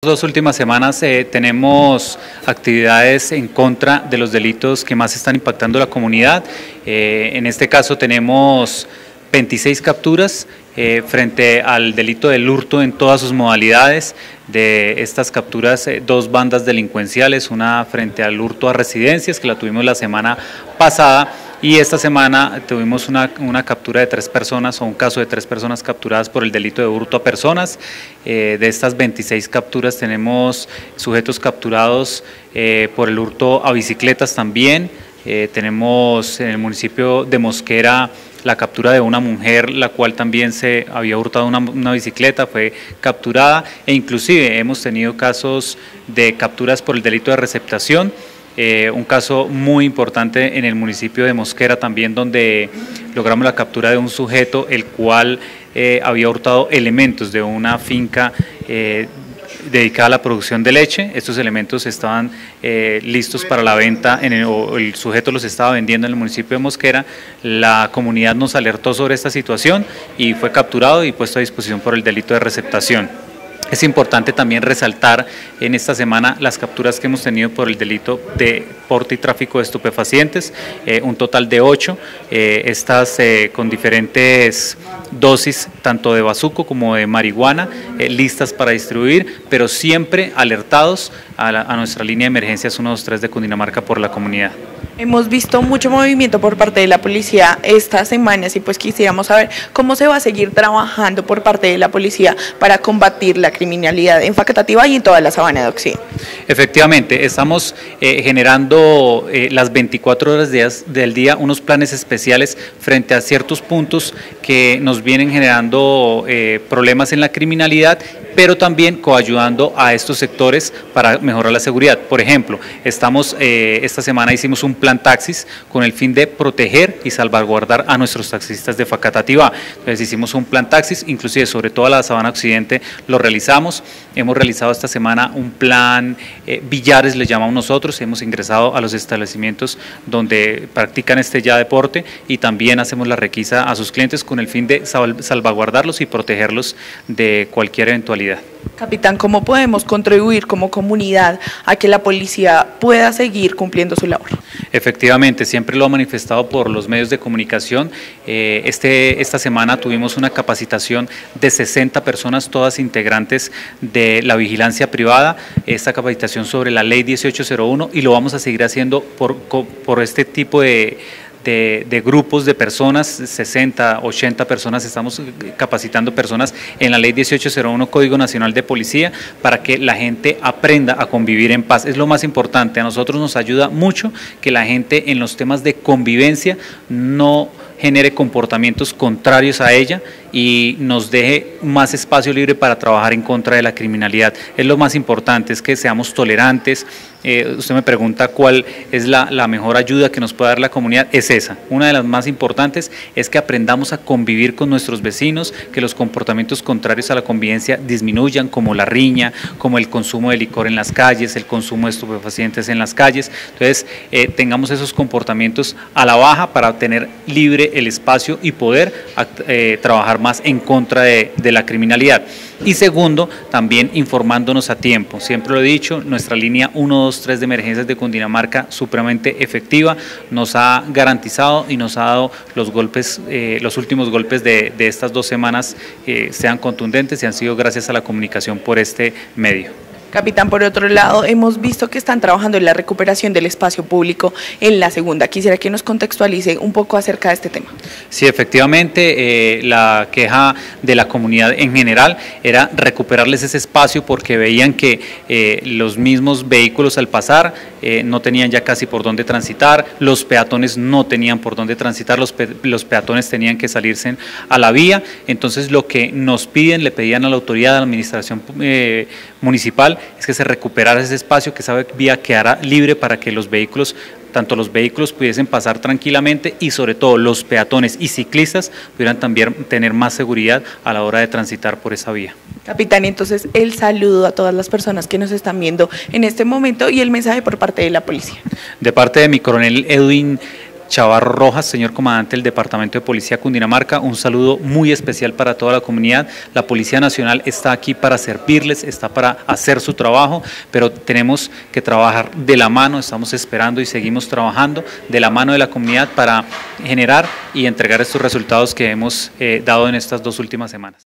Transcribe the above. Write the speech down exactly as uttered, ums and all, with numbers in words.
Dos últimas semanas eh, tenemos actividades en contra de los delitos que más están impactando la comunidad. Eh, en este caso tenemos veintiséis capturas eh, frente al delito del hurto en todas sus modalidades. De estas capturas, eh, dos bandas delincuenciales, una frente al hurto a residencias, que la tuvimos la semana pasada, y esta semana tuvimos una, una captura de tres personas, o un caso de tres personas capturadas por el delito de hurto a personas. Eh, de estas veintiséis capturas tenemos sujetos capturados eh, por el hurto a bicicletas también. Eh, tenemos en el municipio de Mosquera la captura de una mujer, la cual también se había hurtado una, una bicicleta, fue capturada, e inclusive hemos tenido casos de capturas por el delito de receptación. Eh, un caso muy importante en el municipio de Mosquera también, donde logramos la captura de un sujeto el cual eh, había hurtado elementos de una finca eh, dedicada a la producción de leche. Estos elementos estaban eh, listos para la venta, en el, o el sujeto los estaba vendiendo en el municipio de Mosquera. La comunidad nos alertó sobre esta situación y fue capturado y puesto a disposición por el delito de receptación. Es importante también resaltar en esta semana las capturas que hemos tenido por el delito de porte y tráfico de estupefacientes, eh, un total de ocho, eh, estas eh, con diferentes dosis tanto de bazuco como de marihuana, eh, listas para distribuir, pero siempre alertados a, la, a nuestra línea de emergencias ciento veintitrés de Cundinamarca por la comunidad. Hemos visto mucho movimiento por parte de la policía estas semanas y pues quisiéramos saber cómo se va a seguir trabajando por parte de la policía para combatir la criminalidad en Facatativá y en toda la Sabana de Occidente. Efectivamente, estamos eh, generando eh, las veinticuatro horas días, del día unos planes especiales frente a ciertos puntos que nos vienen generando eh, problemas en la criminalidad, pero también coayudando a estos sectores para mejorar la seguridad. Por ejemplo, estamos eh, esta semana hicimos un plan taxis con el fin de proteger y salvaguardar a nuestros taxistas de Facatativá. Entonces hicimos un plan taxis, inclusive sobre toda la Sabana Occidente lo realizamos. Hemos realizado esta semana un plan eh, billares, le llamamos nosotros. Hemos ingresado a los establecimientos donde practican este ya deporte y también hacemos la requisa a sus clientes con el fin de sal, salvaguardarlos y protegerlos de cualquier eventualidad. Capitán, ¿cómo podemos contribuir como comunidad a que la policía pueda seguir cumpliendo su labor? Efectivamente, siempre lo ha manifestado por los medios de comunicación. Eh, este, esta semana tuvimos una capacitación de sesenta personas, todas integrantes de la vigilancia privada, esta capacitación sobre la ley dieciocho cero uno, y lo vamos a seguir haciendo por, por este tipo de De, de grupos de personas, sesenta, ochenta personas, estamos capacitando personas en la ley dieciocho cero uno, Código Nacional de Policía, para que la gente aprenda a convivir en paz. Es lo más importante. A nosotros nos ayuda mucho que la gente en los temas de convivencia no genere comportamientos contrarios a ella y nos deje más espacio libre para trabajar en contra de la criminalidad. Es lo más importante, es que seamos tolerantes. Eh, usted me pregunta cuál es la, la mejor ayuda que nos puede dar la comunidad, es esa. Una de las más importantes es que aprendamos a convivir con nuestros vecinos, que los comportamientos contrarios a la convivencia disminuyan, como la riña, como el consumo de licor en las calles, el consumo de estupefacientes en las calles. Entonces, eh, tengamos esos comportamientos a la baja para tener libre el espacio y poder eh, trabajar más en contra de, de la criminalidad. Y segundo, también informándonos a tiempo. Siempre lo he dicho, nuestra línea ciento veintitrés de emergencias de Cundinamarca, supremamente efectiva, nos ha garantizado y nos ha dado los golpes, eh, los últimos golpes de, de estas dos semanas, eh, sean contundentes y han sido gracias a la comunicación por este medio. Capitán, por otro lado, hemos visto que están trabajando en la recuperación del espacio público en la segunda. Quisiera que nos contextualice un poco acerca de este tema. Sí, efectivamente, eh, la queja de la comunidad en general era recuperarles ese espacio porque veían que eh, los mismos vehículos al pasar eh, no tenían ya casi por dónde transitar, los peatones no tenían por dónde transitar, los, pe los peatones tenían que salirse a la vía. Entonces lo que nos piden, le pedían a la autoridad, a la administración eh, municipal, es que se recuperara ese espacio, que esa vía quedara libre para que los vehículos, tanto los vehículos pudiesen pasar tranquilamente y sobre todo los peatones y ciclistas pudieran también tener más seguridad a la hora de transitar por esa vía. Capitán, entonces el saludo a todas las personas que nos están viendo en este momento y el mensaje por parte de la policía. De parte de mi coronel Edwin Chavarro Rojas, señor comandante del Departamento de Policía Cundinamarca, un saludo muy especial para toda la comunidad. La Policía Nacional está aquí para servirles, está para hacer su trabajo, pero tenemos que trabajar de la mano, estamos esperando y seguimos trabajando de la mano de la comunidad para generar y entregar estos resultados que hemos eh, dado en estas dos últimas semanas.